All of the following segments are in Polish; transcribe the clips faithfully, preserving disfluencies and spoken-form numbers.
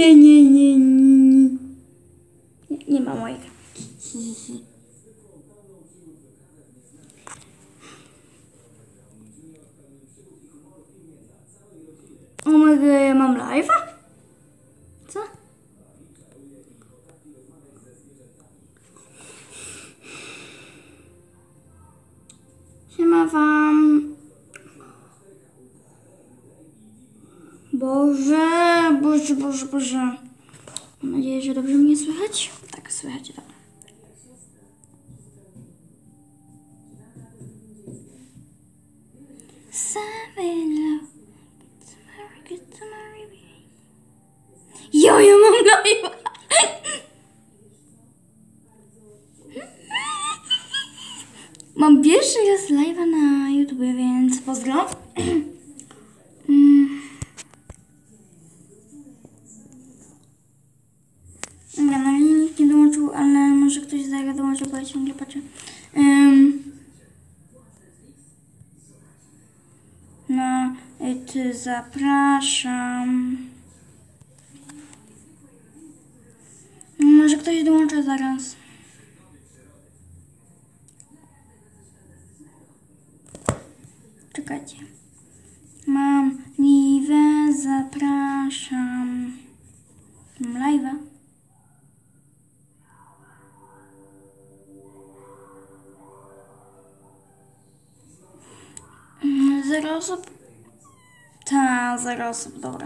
nie, nie, nie, nie. Nie, nie ma mojego. O my god, ja mam live'a? Co? Siema wam. Boże, Boże, Boże, Boże. Mam nadzieję, że dobrze mnie słychać. Tak, słychać, dobra. Jo, ja mam live'a. Mam pierwszy raz live'a na YouTube, więc pozdro. Ja na linii nikt nie dołączył, ale może ktoś zaraz dołączył, bo ja ciągle patrzę. Um, no, ty zapraszam. Może ktoś dołączy zaraz. Czekajcie. Mam live'a, zapraszam. Mam live'a. Zero osób? Ta, zero osób, dobra.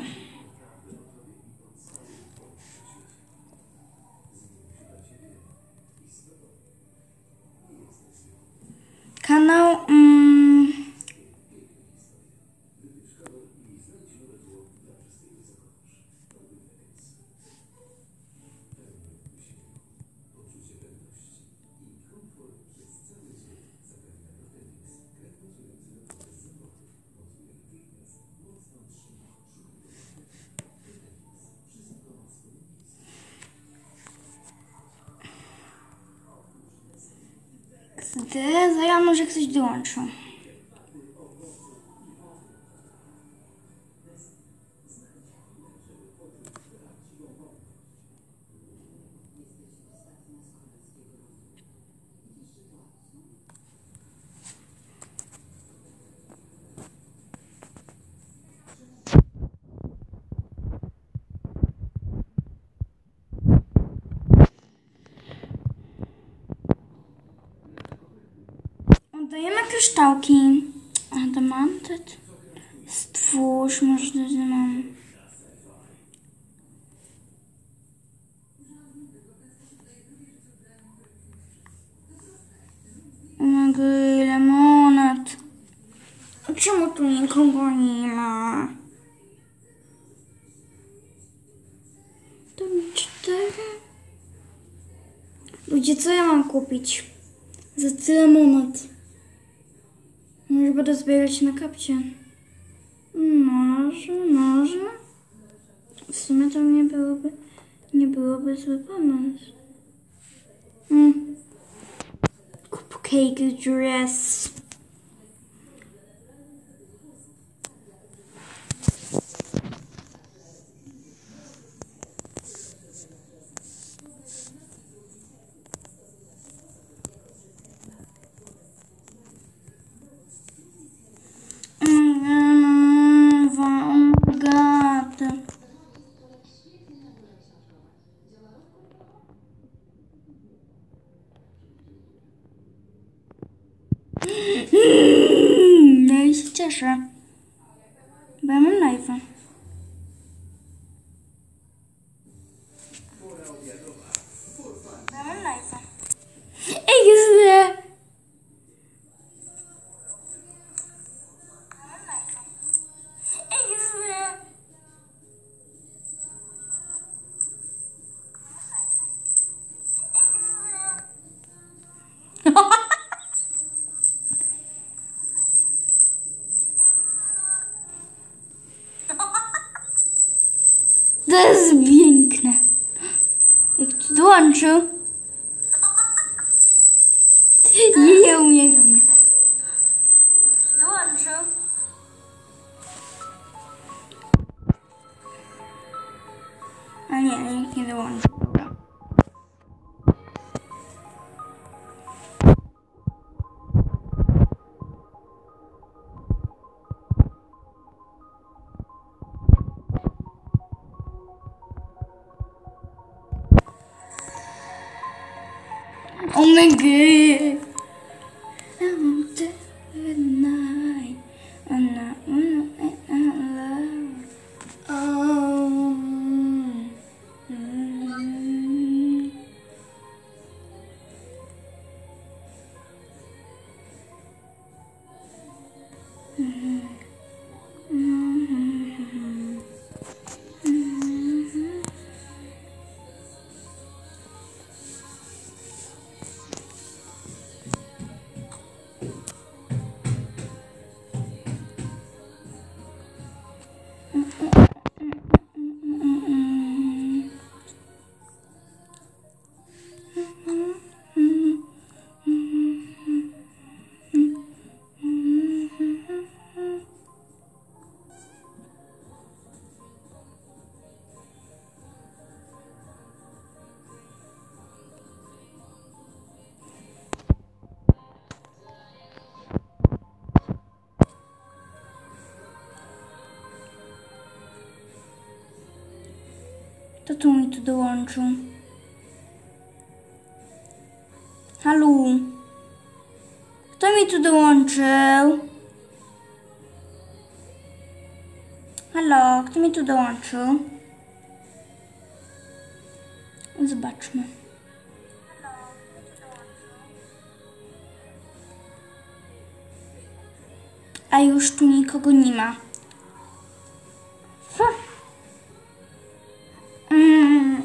Kanał... Mm, zaraz może ktoś dołączył. Oddajemy kryształki. Adamantyt. Stwórz, może to mam. Omega, ile monet. Czemu tu nikogo nie ma? To mi cztery. Ludzie, co ja mam kupić? Za tyle monet. Może będę zbierać na kapcie. Może, może. W sumie to nie byłoby, nie byłoby zły pomysł. Mm. Cupcake dress. No i się cieszę, bo ja mam live'a. Ja mam live'a. Ej, jest Ej, jest To jest piękne. Jak tu dołączył. Nie umieram. Jak tu dołączył. nie, nikt nie dołączył. Dobra. Oh my god. I want to good night. And I want to love. Oh. Mm. Mm. Mm. Mm. To tu mi tu dołączył. Halo? Kto mi tu dołączył? Halo? Kto mi tu dołączył? Zobaczmy. A już tu nikogo nie ma. Mm.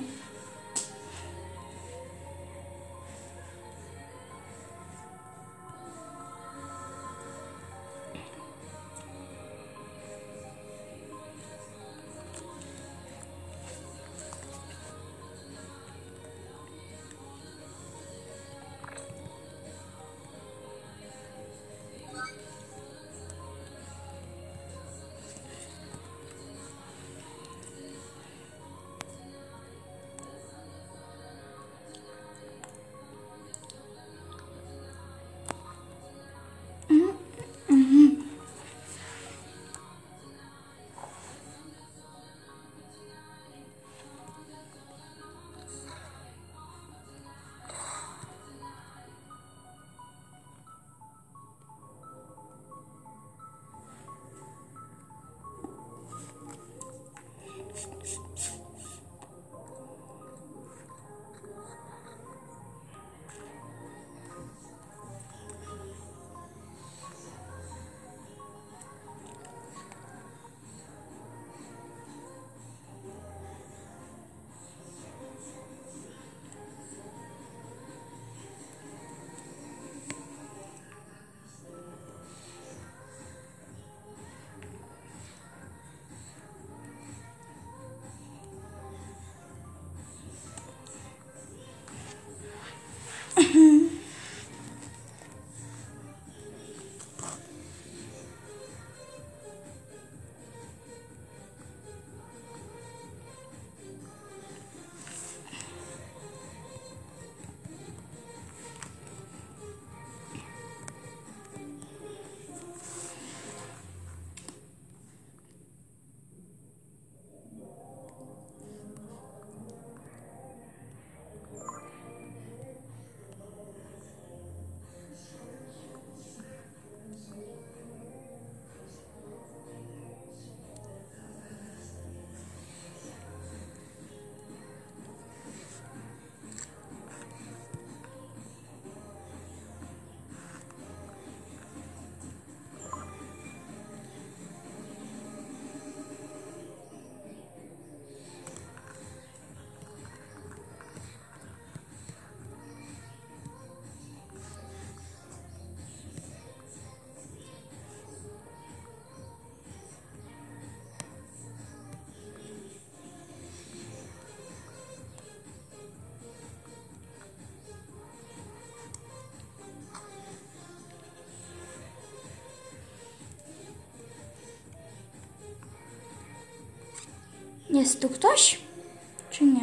Jest tu ktoś? Czy nie?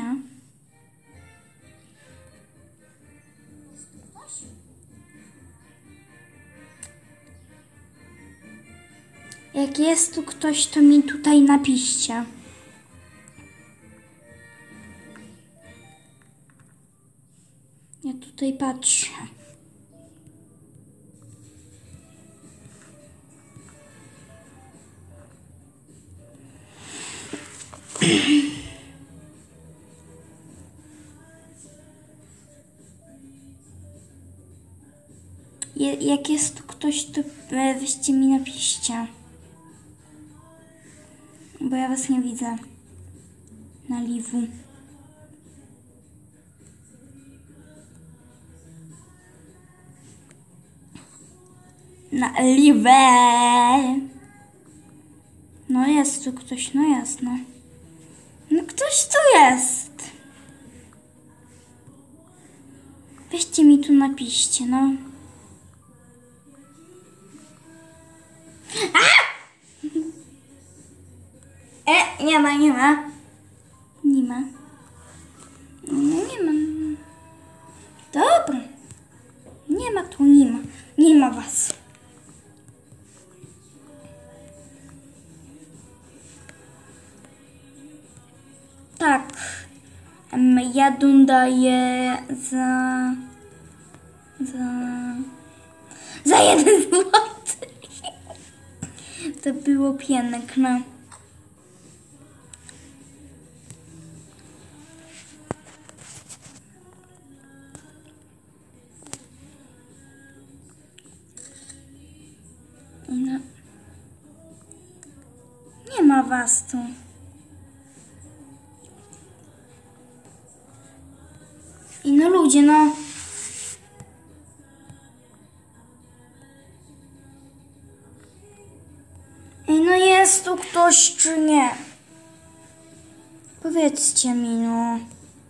Jak jest tu ktoś, to mi tutaj napiszcie. Ja tutaj patrzę. Je, jak jest tu ktoś, to e, weźcie mi napiszcie. Bo ja was nie widzę. Na liwu. Na liwę. No jest tu ktoś, no jasno. No ktoś tu jest. Weźcie mi tu napiszcie, no. A! E, nie ma, nie ma. Nie ma. No nie ma. Dobra. Nie ma tu, nie ma. Nie ma was. Tak. Em, Ja daję za... Za... Za jeden złoty. To było piękne. No. Nie ma was tu. I no ludzie, no. Ej, no jest tu ktoś, czy nie? Powiedzcie mi, no.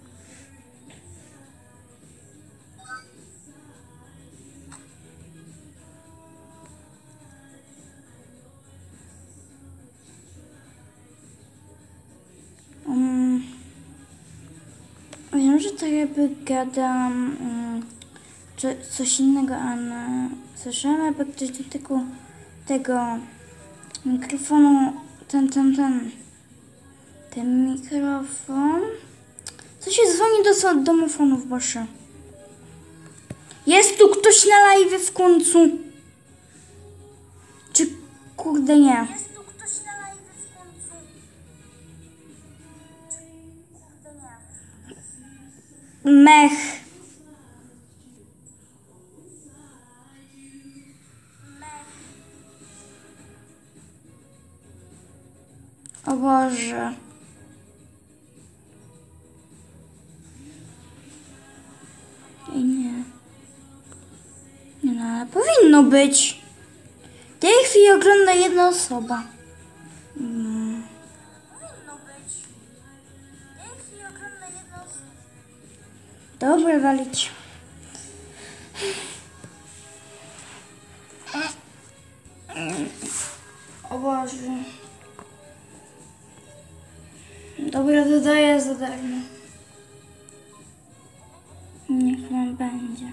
Um, wiem, że to jakby gadam um, co, coś innego, a na, słyszałem, jakby ktoś dotykał tego mikrofonu, ten, ten, ten, ten mikrofon. Co się dzwoni do domofonów, Boże. Jest tu ktoś na live w końcu? Czy kurde nie? Jest tu ktoś na live w końcu? Czy kurde nie? Mech. O Boże. I nie. Nie no, ale powinno być. W tej chwili ogląda jedna osoba. Hmm. Powinno być. W tej chwili ogląda jedna osoba. Dobra, walić. O Boże. Dobra, dodaję za darmo. Niech wam będzie.